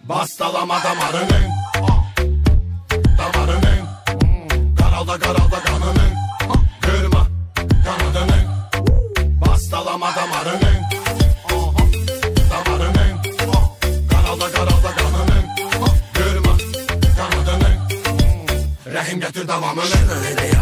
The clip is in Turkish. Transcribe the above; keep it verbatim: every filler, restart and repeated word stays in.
Bastalama damarının, damarının, karalda karalda kanının, kırma kanadının. Bastalama damarının, damarının, karalda karalda kanının, kırma kanadının. Rahim getir devamını.